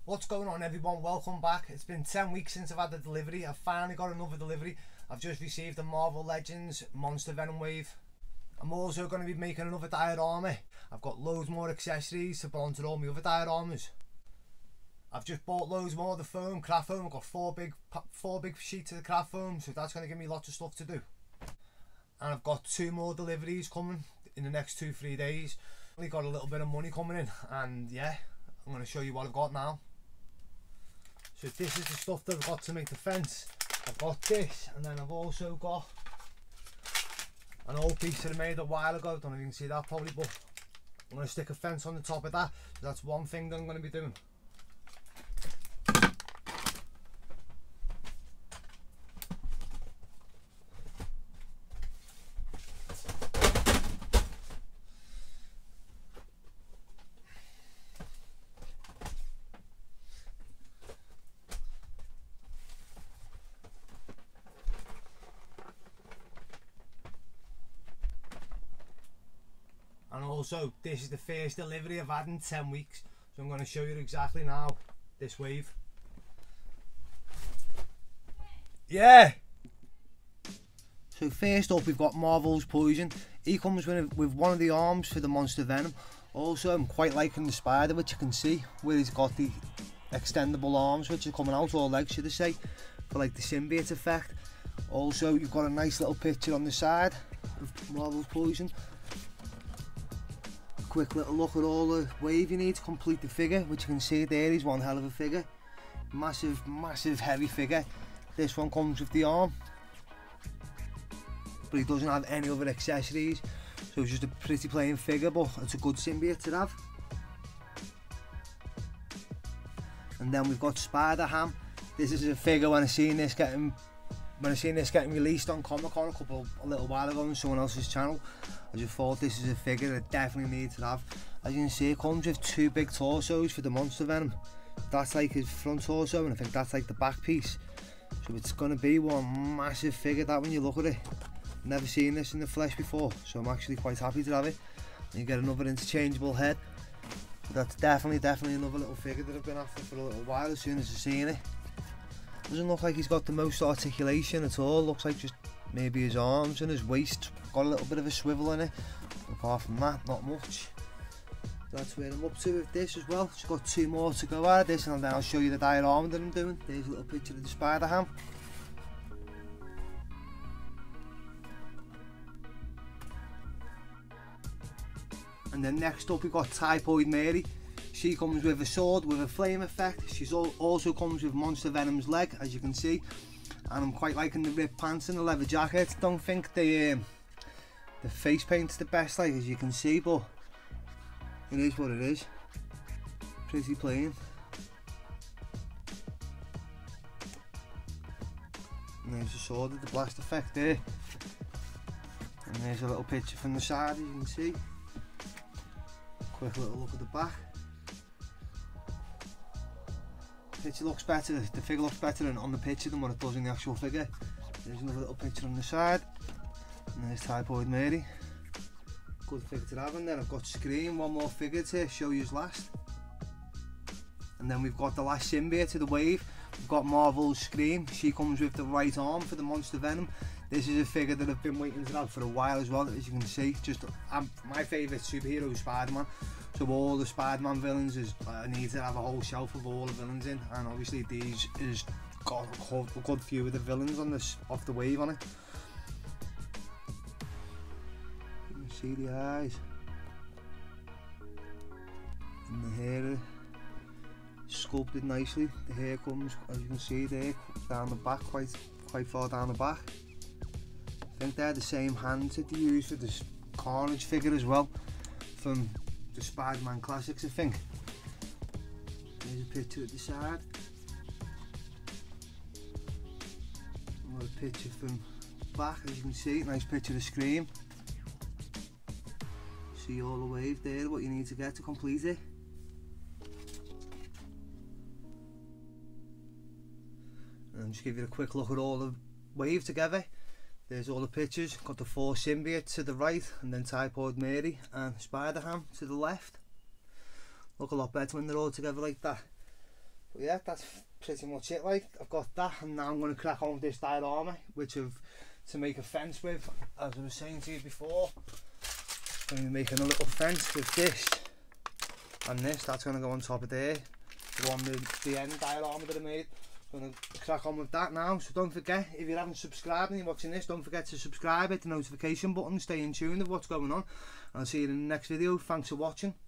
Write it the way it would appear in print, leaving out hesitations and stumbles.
What's going on, everyone? Welcome back. It's been 10 weeks since I've had the delivery. I've finally got another delivery. I've just received the Marvel Legends Monster Venom wave. I'm also going to be making another diorama. I've got loads more accessories to put onto all my other dioramas. I've just bought loads more of the foam, craft foam. I've got four big sheets of the craft foam, so that's going to give me lots of stuff to do. And I've got 2 more deliveries coming in the next 2-3 days. Only got a little bit of money coming in, and yeah, I'm going to show you what I've got now. So this is the stuff that I've got to make the fence. I've got this, and then I've also got an old piece that I made a while ago. Don't know if you can see that probably, but I'm going to stick a fence on the top of that. So that's one thing that I'm going to be doing. And also, this is the first delivery I've had in 10 weeks, so I'm going to show you exactly now this wave. Yeah! So first up, we've got Marvel's Poison. He comes with one of the arms for the Monster Venom. Also, I'm quite liking the spider, which you can see, where he's got the extendable arms, which are coming out, or legs should I say, for like the symbiote effect. Also, you've got a nice little picture on the side of Marvel's Poison. Quick little look at all the wave you need to complete the figure, which you can see there. He's one hell of a figure, massive heavy figure. This one comes with the arm, but he doesn't have any other accessories, so it's just a pretty plain figure, but it's a good symbiote to have. And then we've got Spider-Ham. This is a figure when I seen this getting released on Comic-Con a little while ago on someone else's channel. I just thought this is a figure I definitely need to have. As you can see, it comes with 2 big torsos for the Monster Venom. That's like his front torso, and I think that's like the back piece. So it's going to be one massive figure, that, when you look at it. Never seen this in the flesh before, so I'm actually quite happy to have it. And you get another interchangeable head. So that's definitely another little figure that I've been after for a little while as soon as I've seen it. Doesn't look like he's got the most articulation at all. Looks like just maybe his arms and his waist got a little bit of a swivel in it. Apart from that, not much. That's where I'm up to with this as well. Just got 2 more to go out of this, and then I'll show you the diorama that I'm doing. There's a little picture of the Spider-Ham. And then next up we've got Typhoid Mary. She comes with a sword with a flame effect. She also comes with Monster Venom's leg, as you can see. And I'm quite liking the ripped pants and the leather jacket. Don't think the face paint's the best, like, as you can see, but it is what it is. Pretty plain. And there's the sword with the blast effect there. And there's a little picture from the side, as you can see. Quick little look at the back. Picture looks better, the figure looks better on the picture than what it does in the actual figure. There's another little picture on the side, and there's Typhoid Mary. Good figure to have. And then I've got Scream, one more figure to show you last. And then we've got the last symbiote to the wave. We've got Marvel's Scream. She comes with the right arm for the Monster Venom. This is a figure that I've been waiting to have for a while as well, as you can see. Just my favourite superhero is Spider-Man. So all the Spider-Man villains I need to have a whole shelf of all the villains in, and obviously these is got a good few of the villains on this off the wave on it. You can see the eyes and the hair sculpted nicely. The hair comes, as you can see there, down the back, quite far down the back. I think they're the same hands that they use for this Carnage figure as well, from the Spider-Man classics, I think. There's a picture at the side. Another picture from back, as you can see. Nice picture of Scream. See all the wave there, what you need to get to complete it. And just give you a quick look at all the wave together. There's all the pictures. Got the 4 symbiotes to the right, and then Typhoid Mary and Spider-Ham to the left. Look a lot better when they're all together like that. But yeah, that's pretty much it. Like, I've got that, and now I'm going to crack on with this diorama, which I've to make a fence with. As I was saying to you before, I'm going to be making a little fence with this and this. That's going to go on top of there. The one, the end diorama that I made. I'm going to crack on with that now. So don't forget, if you haven't subscribed and you're watching this, don't forget to subscribe, hit the notification button, stay in tune with what's going on. And I'll see you in the next video. Thanks for watching.